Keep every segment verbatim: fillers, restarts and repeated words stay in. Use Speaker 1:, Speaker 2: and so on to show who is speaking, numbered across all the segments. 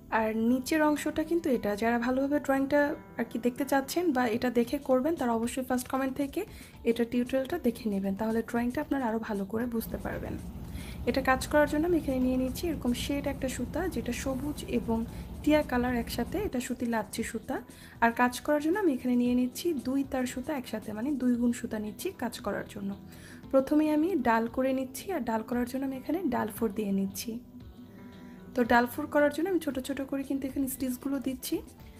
Speaker 1: আর নিচের অংশটা কিন্তু এটা, যারা ভালোভাবে ড্রয়িংটা আর কি দেখতে চাচ্ছেন বা এটা দেখে করবেন তারা অবশ্যই ফার্স্ট কমেন্ট থেকে এটা টিউটোরিয়ালটা দেখে নেবেন, তাহলে ড্রয়িংটা আপনারা আরও ভালো করে বুঝতে পারবেন। এটা কাজ করার জন্য আমি এখানে নিয়ে নিচ্ছি এরকম শেড একটা সুতা, যেটা সবুজ এবং টিয়া কালার একসাথে, এটা সুতি লাচ্ছি সুতা। আর কাজ করার জন্য আমি এখানে নিয়ে নিচ্ছি দুই তার সুতা একসাথে, মানে দুই গুণ সুতা নিচ্ছি কাজ করার জন্য। প্রথমেই আমি ডাল করে নিচ্ছি, আর ডাল করার জন্য আমি এখানে ডাল ফোর দিয়ে নিচ্ছি। তো ডাল ফোর করার জন্য আমি ছোট ছোট করে কিন্তু এখানে স্টিচগুলো দিচ্ছি।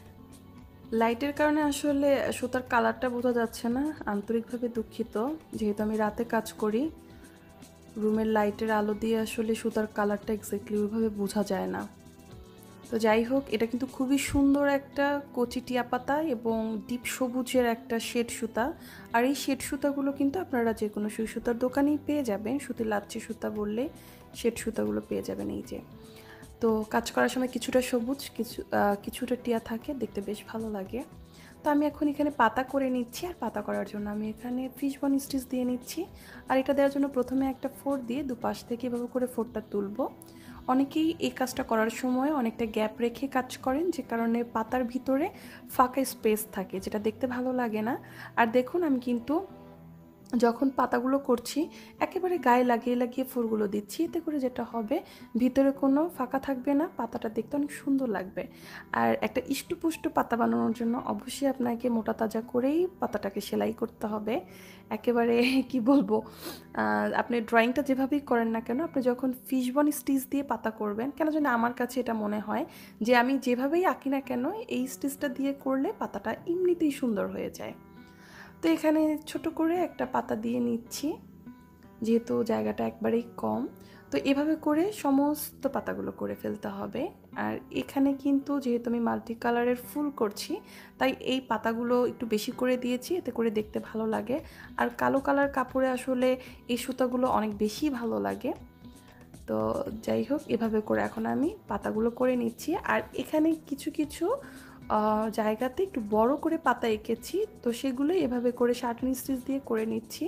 Speaker 1: লাইটের কারণে আসলে সুতার কালারটা বোঝা যাচ্ছে না, আন্তরিকভাবে দুঃখিত। যেহেতু আমি রাতে কাজ করি, রুমের লাইটের আলো দিয়ে আসলে সুতার কালারটা এক্স্যাক্টলি ওইভাবে বোঝা যায় না। তো যাই হোক, এটা কিন্তু খুবই সুন্দর একটা কচি টিয়া পাতা এবং ডিপ সবুজের একটা শেড সুতা। আর এই শেড সুতাগুলো কিন্তু আপনারা যে কোনো সুই সুতার দোকানেই পেয়ে যাবেন, সুতি লাচ্ছি সুতা বললে শেড সুতাগুলো পেয়ে যাবেন। এই যে, তো কাজ করার সময় কিছুটা সবুজ কিছু কিছুটা টিয়া থাকে, দেখতে বেশ ভালো লাগে। তো আমি এখন এখানে পাতা করে নিচ্ছি, আর পাতা করার জন্য আমি এখানে ফিশ বন স্টিচ দিয়ে নিচ্ছি। আর এটা দেওয়ার জন্য প্রথমে একটা ফোর দিয়ে দুপাশ থেকে এভাবে করে ফোরটা তুলবো। অনেকেই এই কাজটা করার সময় অনেকটা গ্যাপ রেখে কাজ করেন, যে কারণে পাতার ভিতরে ফাঁকা স্পেস থাকে, যেটা দেখতে ভালো লাগে না। আর দেখুন, আমি কিন্তু যখন পাতাগুলো করছি একেবারে গায়ে লাগিয়ে লাগিয়ে ফুলগুলো দিচ্ছি, এতে করে যেটা হবে ভিতরে কোনো ফাঁকা থাকবে না, পাতাটা দেখতে অনেক সুন্দর লাগবে। আর একটা ইষ্টপুষ্ট পাতা বানানোর জন্য অবশ্যই আপনাকে মোটা তাজা করেই পাতাটাকে সেলাই করতে হবে। একেবারে কি বলবো, আপনি ড্রয়িংটা যেভাবেই করেন না কেন, আপনি যখন ফিশবন স্টিচ দিয়ে পাতা করবেন, কেন যেন আমার কাছে এটা মনে হয় যে আমি যেভাবেই আঁকি না কেন এই স্টিচটা দিয়ে করলে পাতাটা এমনিতেই সুন্দর হয়ে যায়। তো এখানে ছোট করে একটা পাতা দিয়ে নিচ্ছি, যেহেতু জায়গাটা একবারেই কম। তো এভাবে করে সমস্ত পাতাগুলো করে ফেলতে হবে। আর এখানে কিন্তু যেহেতু আমি মাল্টি কালারের ফুল করছি, তাই এই পাতাগুলো একটু বেশি করে দিয়েছি, এতে করে দেখতে ভালো লাগে। আর কালো কালার কাপড়ে আসলে এই সুতাগুলো অনেক বেশি ভালো লাগে। তো যাই হোক, এভাবে করে এখন আমি পাতাগুলো করে নিচ্ছি। আর এখানে কিছু কিছু জায়গাতে একটু বড় করে পাতা এঁকেছি, তো সেগুলো এভাবে করে শার্টনি স্টিচ দিয়ে করে নিচ্ছি।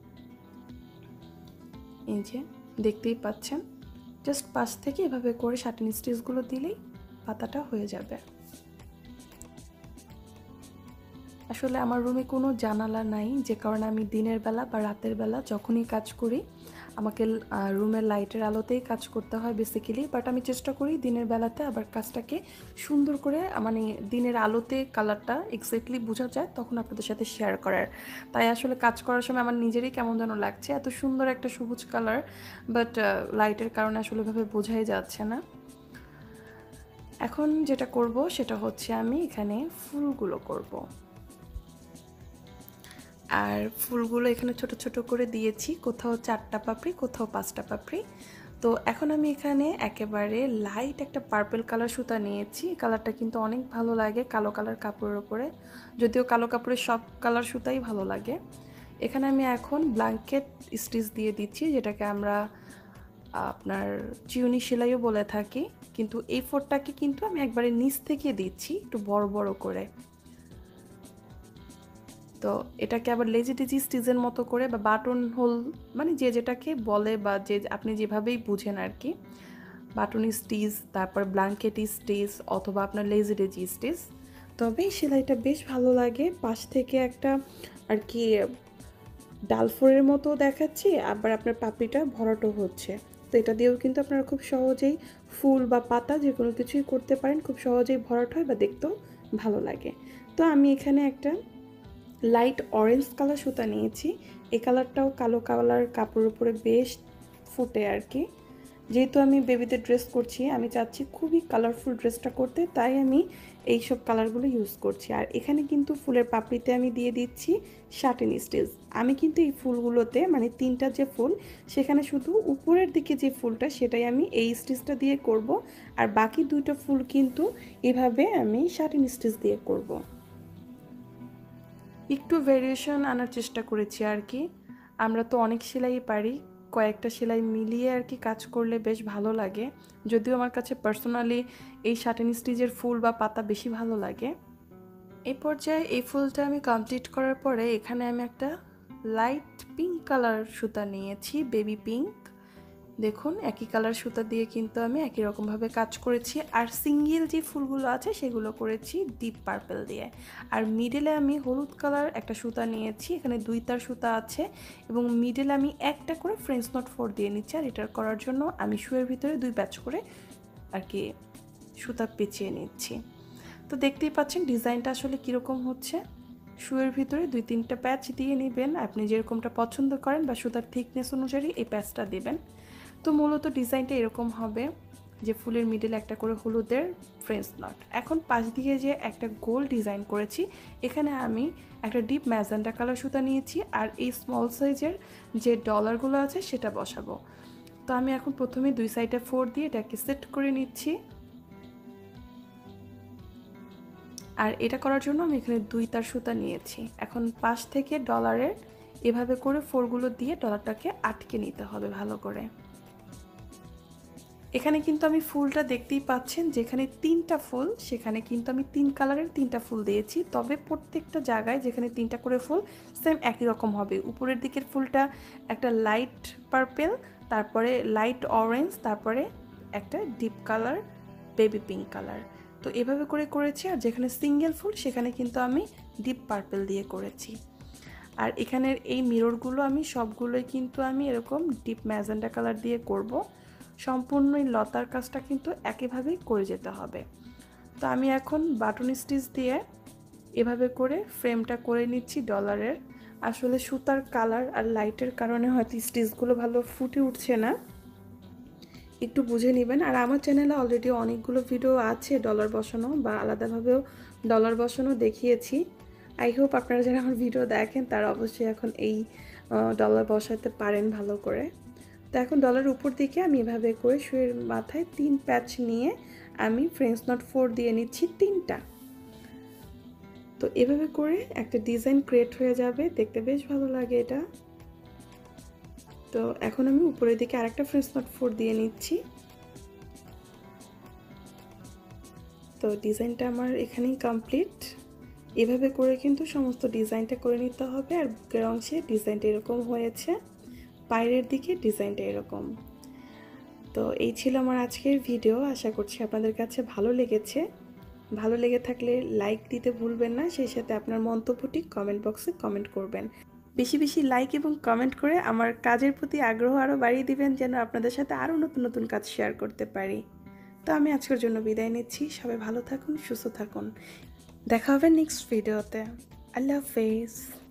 Speaker 1: এই যে দেখতেই পাচ্ছেন, জাস্ট পাশ থেকে এভাবে করে শার্টনি স্টিচগুলো দিলেই পাতাটা হয়ে যাবে। আসলে আমার রুমে কোনো জানালা নাই, যে কারণে আমি দিনের বেলা বা রাতের বেলা যখনই কাজ করি আমাকে রুমের লাইটের আলোতেই কাজ করতে হয় বেসিক্যালি। বাট আমি চেষ্টা করি দিনের বেলাতে আবার কাজটাকে সুন্দর করে, মানে দিনের আলোতে কালারটা এক্স্যাক্টলি বোঝা যায় তখন আপনাদের সাথে শেয়ার করার। তাই আসলে কাজ করার সময় আমার নিজেরই কেমন যেন লাগছে, এত সুন্দর একটা সবুজ কালার, বাট লাইটের কারণে আসলে ওইভাবে বোঝাই যাচ্ছে না। এখন যেটা করব সেটা হচ্ছে আমি এখানে ফুলগুলো করব। আর ফুলগুলো এখানে ছোট ছোট করে দিয়েছি, কোথাও চারটা পাপড়ি কোথাও পাঁচটা পাপড়ি। তো এখন আমি এখানে একেবারে লাইট একটা পার্পল কালার সুতা নিয়েছি, কালারটা কিন্তু অনেক ভালো লাগে কালো কালার কাপড়ের উপরে, যদিও কালো কাপড়ের সব কালার সুতাই ভালো লাগে। এখানে আমি এখন ব্ল্যাঙ্কেট স্টিচ দিয়ে দিচ্ছি, যেটাকে আমরা আপনার চিউনি সেলাইও বলে থাকি, কিন্তু এই ফোরটাকে কিন্তু আমি একবারে নিচ থেকে দিচ্ছি একটু বড় বড় করে। তো এটাকে আবার লেজি টেজি স্টিচের মতো করে বা বাটন হোল, মানে যে যেটাকে বলে বা যে আপনি যেভাবেই বুঝেন আর কি, বাটন স্টিচ, তারপর ব্ল্যাঙ্কেট স্টিচ অথবা আপনার লেজি টেজি স্টিচ। তবে সেলাইটা বেশ ভালো লাগে, পাশ থেকে একটা আর কি ডালফোরের মতো দেখাচ্ছি, আবার আপনার পাপড়িটা ভরাটো হচ্ছে। তো এটা দিয়েও কিন্তু আপনারা খুব সহজেই ফুল বা পাতা যে কোনো কিছুই করতে পারেন, খুব সহজেই ভরাট হয় বা দেখতেও ভালো লাগে। তো আমি এখানে একটা লাইট অরেঞ্জ কালার সুতা নিয়েছি, এই কালারটাও কালো কালার কাপড়ের উপরে বেশ ফুটে আর কি। যেহেতু আমি বেবিদের ড্রেস করছি, আমি চাচ্ছি খুবই কালারফুল ড্রেসটা করতে, তাই আমি এই সব কালারগুলো ইউজ করছি। আর এখানে কিন্তু ফুলের পাপড়িতে আমি দিয়ে দিচ্ছি শার্টিন স্টিচ। আমি কিন্তু এই ফুলগুলোতে, মানে তিনটা যে ফুল, সেখানে শুধু উপরের দিকে যে ফুলটা সেটাই আমি এই স্টিচটা দিয়ে করব, আর বাকি দুইটা ফুল কিন্তু এভাবে আমি শার্টিন স্টিচ দিয়ে করব। একটু ভেরিয়েশন আনার চেষ্টা করেছি আর কি, আমরা তো অনেক সেলাই পারি, কয়েকটা সেলাই মিলিয়ে আর কি কাজ করলে বেশ ভালো লাগে। যদিও আমার কাছে পার্সোনালি এই শার্টিন স্টিচের ফুল বা পাতা বেশি ভালো লাগে। এই পর্যায়ে এই ফুলটা আমি কমপ্লিট করার পরে এখানে আমি একটা লাইট পিঙ্ক কালার সুতা নিয়েছি, বেবি পিঙ্ক। দেখুন একই কালার সুতা দিয়ে কিন্তু আমি একই রকমভাবে কাজ করেছি। আর সিঙ্গেল যে ফুলগুলো আছে সেগুলো করেছি ডিপ পার্পল দিয়ে। আর মিডলে আমি হলুদ কালার একটা সুতা নিয়েছি, এখানে দুই তার সুতা আছে এবং মিডলে আমি একটা করে ফ্রেঞ্চ নট ফোর দিয়ে নিচ্ছি। আর এটার করার জন্য আমি শুয়ের ভিতরে দুই ব্যাচ করে আর কি সুতা পেঁচিয়ে নিচ্ছি। তো দেখতেই পাচ্ছেন ডিজাইনটা আসলে কীরকম হচ্ছে। শুয়ের ভিতরে দুই তিনটা প্যাচ দিয়ে নেবেন, আপনি যেরকমটা পছন্দ করেন বা সুতার থিকনেস অনুযায়ী এই প্যাচটা দেবেন। তো মূলত ডিজাইনটা এরকম হবে যে ফুলের মিডল একটা করে হলুদের ফ্রেঞ্চ নট। এখন পাশ দিয়ে যে একটা গোল ডিজাইন করেছি, এখানে আমি একটা ডিপ ম্যাজেন্টা কালার সুতা নিয়েছি আর এই স্মল সাইজের যে ডলারগুলো আছে সেটা বসাবো। তো আমি এখন প্রথমে দুই সাইডে ফোর দিয়ে এটাকে সেট করে নিচ্ছি। আর এটা করার জন্য আমি এখানে দুই তার সুতা নিয়েছি। এখন পাশ থেকে ডলারের এভাবে করে ফোরগুলো দিয়ে ডলারটাকে আটকে নিতে হবে ভালো করে। এখানে কিন্তু আমি ফুলটা দেখতেই পাচ্ছেন, যেখানে তিনটা ফুল সেখানে কিন্তু আমি তিন কালারের তিনটা ফুল দিয়েছি, তবে প্রত্যেকটা জায়গায় যেখানে তিনটা করে ফুল সেম একই রকম হবে। উপরের দিকের ফুলটা একটা লাইট পার্পেল, তারপরে লাইট অরেঞ্জ, তারপরে একটা deep colour baby pink colour. তো এভাবে করে করেছি। আর যেখানে সিঙ্গেল ফুল সেখানে কিন্তু আমি ডিপ পার্পেল দিয়ে করেছি। আর এখানের এই মিররগুলো আমি সবগুলোই কিন্তু আমি এরকম ডিপ ম্যাজেন্টা কালার দিয়ে করব। সম্পূর্ণ এই লতার কাজটা কিন্তু একইভাবেই করে যেতে হবে। তো আমি এখন বাটন স্টিচ দিয়ে এভাবে করে ফ্রেমটা করে নিচ্ছি ডলারের। আসলে সুতার কালার আর লাইটের কারণে হয়তো স্টিচগুলো ভালো ফুটে উঠছে না, একটু বুঝে নেবেন। আর আমার চ্যানেলে অলরেডি অনেকগুলো ভিডিও আছে ডলার বসানো বা আলাদাভাবেও ডলার বসানো দেখিয়েছি। আই হোপ আপনারা যারা আমার ভিডিও দেখেন তারা অবশ্যই এখন এই ডলার বসাতে পারেন ভালো করে। তো এখন ডলার উপর দিকে আমি এভাবে করে শুয়ের মাথায় তিন প্যাচ নিয়ে আমি ফ্রেঞ্চ নট ফোর দিয়ে নিচ্ছি তিনটা। তো এভাবে করে একটা ডিজাইন ক্রিয়েট হয়ে যাবে, দেখতে বেশ ভালো লাগে এটা। তো এখন আমি উপরের দিকে আরেকটা ফ্রেঞ্চ নট ফোর দিয়ে নিচ্ছি। তো ডিজাইনটা আমার এখানেই কমপ্লিট। এভাবে করে কিন্তু সমস্ত ডিজাইনটা করে নিতে হবে। আর বুকের অংশে ডিজাইনটা এরকম হয়েছে, বাইরের দিকে ডিজাইনটা এরকম। তো এই ছিল আমার আজকের ভিডিও। আশা করছি আপনাদের কাছে ভালো লেগেছে। ভালো লেগে থাকলে লাইক দিতে ভুলবেন না, সেই সাথে আপনার মন্তব্যটি কমেন্ট বক্সে কমেন্ট করবেন। বেশি বেশি লাইক এবং কমেন্ট করে আমার কাজের প্রতি আগ্রহ আরও বাড়িয়ে দিবেন, যেন আপনাদের সাথে আরও নতুন নতুন কাজ শেয়ার করতে পারি। তো আমি আজকের জন্য বিদায় নিচ্ছি। সবাই ভালো থাকুন, সুস্থ থাকুন। দেখা হবে নেক্সট ভিডিওতে। আল্লাহ হাফেজ।